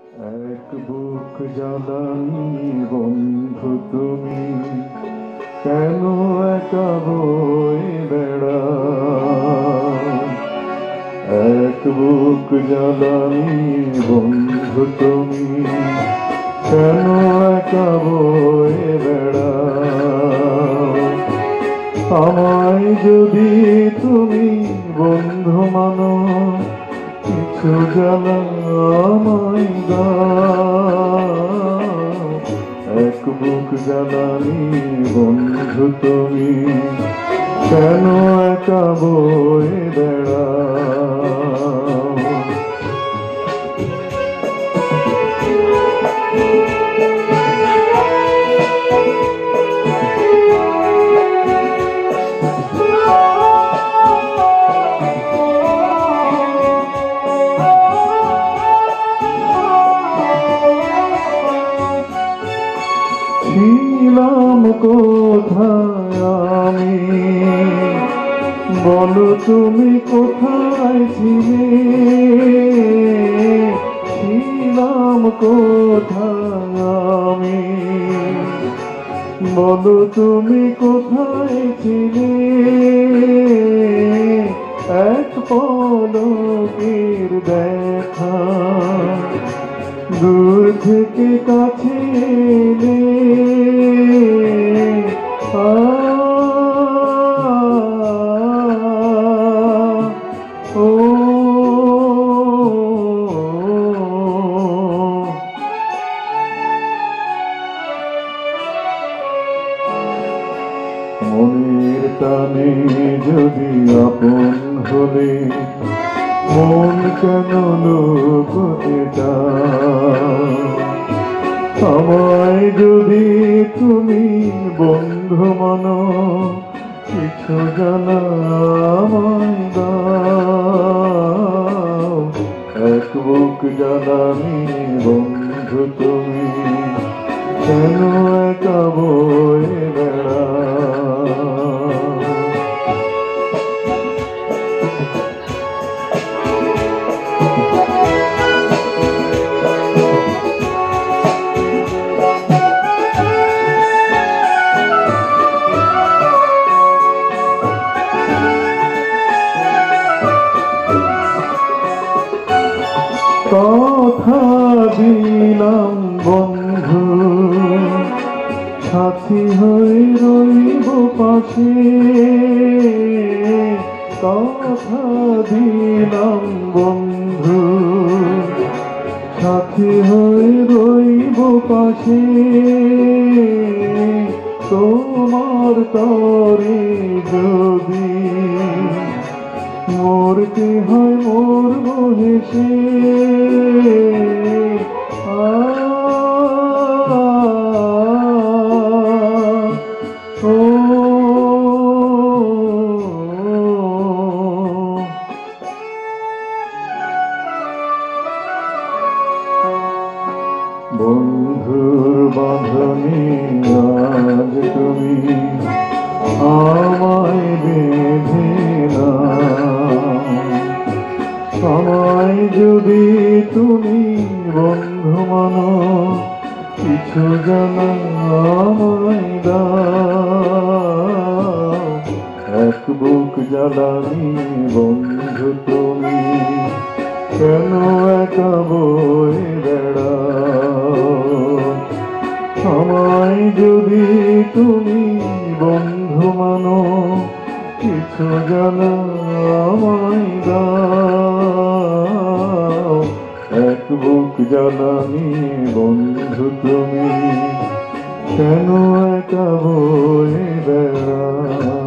এক বুক জ্বালানি বন্ধু তুমি, কেন একা বয়ে বেড়াও? এক বুক জ্বালানি বন্ধু তুমি, কেন একা বয়ে বেড়াও? আমায় যদি তুমি বন্ধু মানো, কিছু জ্বালা আমায় দাও। এক বুক জ্বালানি বন্ধু তুমি, কেন একা বয়ে বেড়াও? ছিলাম কোথায় আমি, বলো তুমি কোথায় ছিলে? ছিলাম কোথায় আমি, বলো তুমি কোথায় ছিলে? এক পলকের দেখা, দূর থেকে কাছে এলে, ও মনের টানে যদি আপন হলে, মন কেন লুকোতে চাও? আমায় যদি তুমি বন্ধু মানো, কিছু জানা আমায় দাও। এক বুক জ্বালানি বন্ধু তুমি, কেন একা বয়ে বেড়াও? কথা দিলাম বন্ধু, সাথী হয়ে রইব পাশে। কথা দিলাম বন্ধু, সাথী হয়ে রইব পাশে। তোমার তরে যদি মরতে হয় মরব হেসে। বন্ধুর বাঁধনে আজ তুমি আমায় বেঁধে নাও। আমায় যদি তুমি বন্ধু মানো, কিছু জানা আমায় দাও। এক বুক জ্বালানি বন্ধু তুমি, কেন একা বয়ে বেড়াও? আমায় যদি তুমি বন্ধু মানো, কিছু জানা আমায় দাও। এক বুক জ্বালানি বন্ধু তুমি, কেন একা বয়ে বেড়াও?